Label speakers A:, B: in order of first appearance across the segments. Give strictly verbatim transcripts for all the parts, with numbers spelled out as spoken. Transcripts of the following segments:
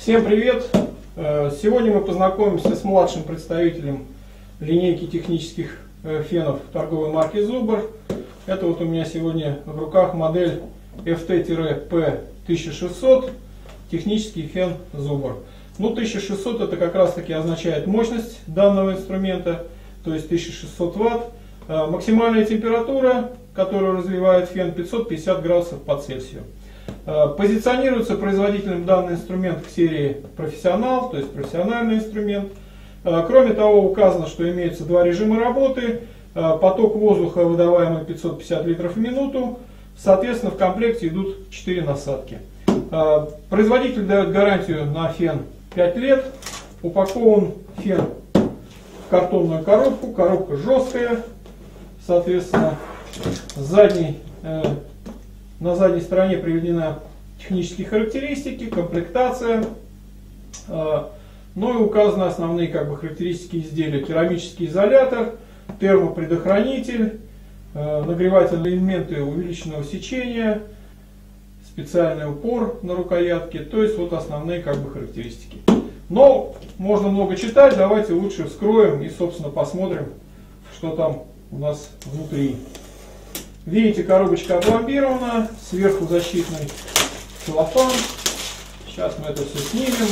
A: Всем привет! Сегодня мы познакомимся с младшим представителем линейки технических фенов торговой марки Zubr. Это вот у меня сегодня в руках модель эф тэ пэ тысяча шестьсот, технический фен Zubr. Ну, тысяча шестьсот это как раз таки означает мощность данного инструмента, то есть тысяча шестьсот ватт. Максимальная температура, которую развивает фен, пятьсот пятьдесят градусов по Цельсию. Позиционируется производителем данный инструмент к серии профессионал, то есть профессиональный инструмент. Кроме того, указано, что имеются два режима работы. Поток воздуха, выдаваемый пятьсот пятьдесят литров в минуту. Соответственно, в комплекте идут четыре насадки. Производитель дает гарантию на фен пять лет. Упакован фен в картонную коробку. Коробка жесткая. Соответственно, задний, э, на задней стороне приведены технические характеристики, комплектация. Э, ну и указаны основные как бы, характеристики изделия. Керамический изолятор, термопредохранитель, э, нагревательные элементы увеличенного сечения, специальный упор на рукоятке. То есть вот основные как бы, характеристики. Но можно много читать, давайте лучше вскроем и собственно посмотрим, что там у нас внутри. Видите, коробочка опломбирована, сверху защитный целлофан. Сейчас мы это все снимем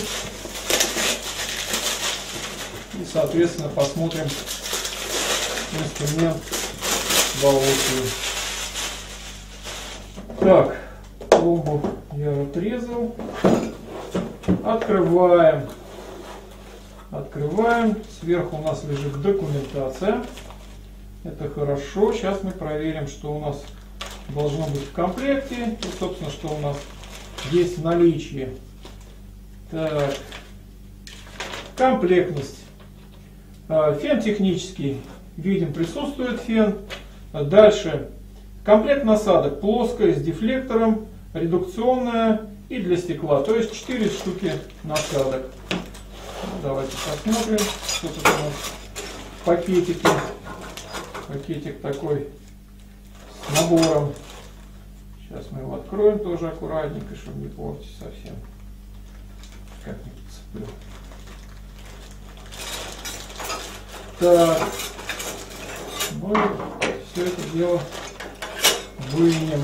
A: и соответственно посмотрим инструмент воочию. Так, колбу я отрезал. Открываем. Открываем. Сверху у нас лежит документация. Это хорошо. Сейчас мы проверим, что у нас должно быть в комплекте. И, собственно, что у нас есть в наличии. Так. Комплектность. Фен технический. Видим, присутствует фен. Дальше. Комплект насадок. Плоская, с дефлектором, редукционная и для стекла. То есть четыре штуки насадок. Давайте посмотрим, что тут у нас в пакетике. Пакетик такой с набором. Сейчас мы его откроем тоже аккуратненько, чтобы не портить совсем. Как не подцеплю. Так. Ну и все это дело вынем.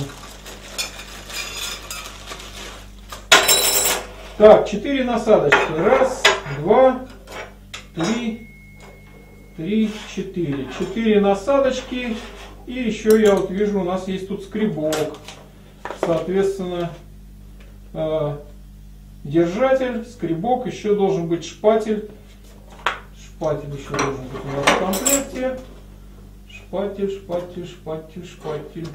A: Так, четыре насадочки. Раз, два, три. Три, четыре. Четыре насадочки. И еще я вот вижу, у нас есть тут скребок. Соответственно, э, держатель, скребок. Еще должен быть шпатель. Шпатель еще должен быть у нас в комплекте. Шпатель, шпатель, шпатель, шпатель.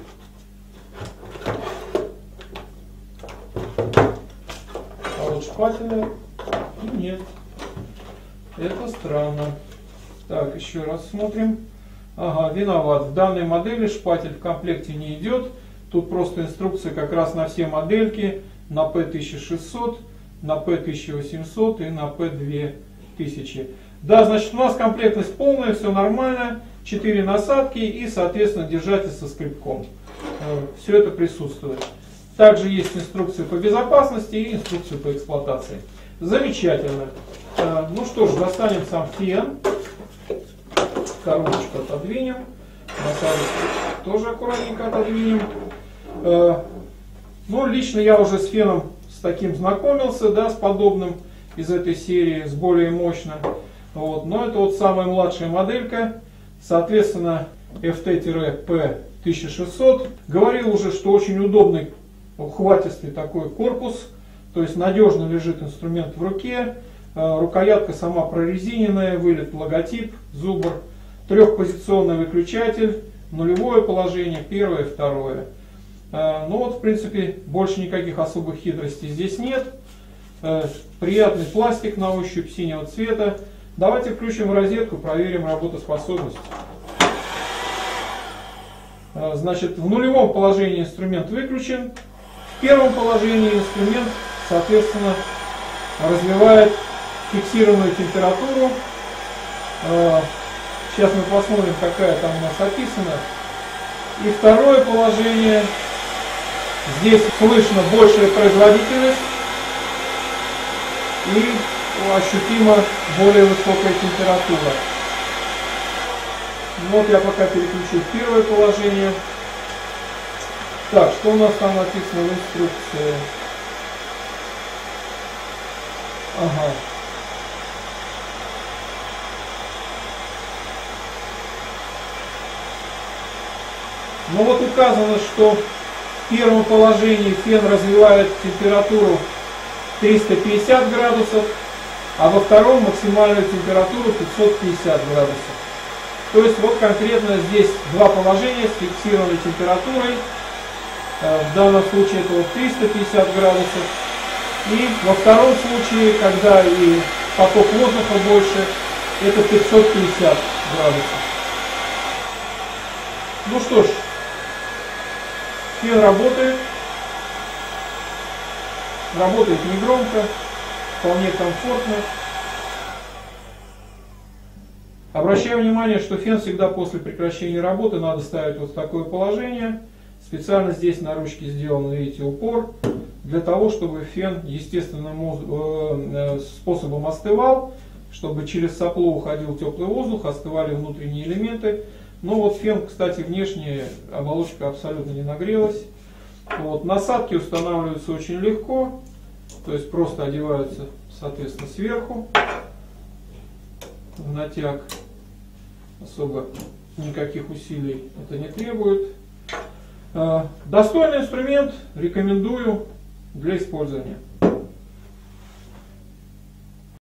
A: А вот шпателя нет. Это странно. Так, еще раз смотрим. Ага, виноват. В данной модели шпатель в комплекте не идет. Тут просто инструкция как раз на все модельки. На пэ тысяча шестьсот, на пэ тысяча восемьсот и на пэ две тысячи. Да, значит у нас комплектность полная, все нормально. четыре насадки и, соответственно, держатель со скребком. Все это присутствует. Также есть инструкция по безопасности и инструкция по эксплуатации. Замечательно. Ну что ж, достанем сам фен. Коробочку отодвинем, насадочку тоже аккуратненько отодвинем. Э, ну, лично я уже с феном с таким знакомился, да, с подобным из этой серии, с более мощным. Вот. Но это вот самая младшая моделька, соответственно, эф тэ пэ тысяча шестьсот. Говорил уже, что очень удобный, ухватистый такой корпус, то есть надежно лежит инструмент в руке. Э, рукоятка сама прорезиненная, вылет логотип Zubr. Трехпозиционный выключатель, нулевое положение, первое, второе. Ну вот, в принципе, больше никаких особых хитростей здесь нет. Приятный пластик на ощупь синего цвета. Давайте включим розетку, проверим работоспособность. Значит, в нулевом положении инструмент выключен. В первом положении инструмент, соответственно, развивает фиксированную температуру. Сейчас мы посмотрим, какая там у нас описана. И второе положение. Здесь слышно большая производительность. и ощутимо более высокая температура. Вот я пока переключу в первое положение. Так, что у нас там написано в инструкции? Ага. Ну вот указано, что в первом положении фен развивает температуру триста пятьдесят градусов, а во втором максимальную температуру пятьсот пятьдесят градусов. То есть вот конкретно здесь два положения с фиксированной температурой. В данном случае это вот триста пятьдесят градусов. И во втором случае, когда и поток воздуха больше, это пятьсот пятьдесят градусов. Ну что ж, фен работает. Работает негромко, вполне комфортно. Обращаю внимание, что фен всегда после прекращения работы надо ставить вот в такое положение. Специально здесь на ручке сделан, видите, упор, для того, чтобы фен естественным способом остывал, чтобы через сопло уходил теплый воздух, остывали внутренние элементы. Но вот фен, кстати, внешняя оболочка абсолютно не нагрелась. Вот, насадки устанавливаются очень легко, то есть просто одеваются, соответственно, сверху в натяг. Особо никаких усилий это не требует. Достойный инструмент, рекомендую для использования.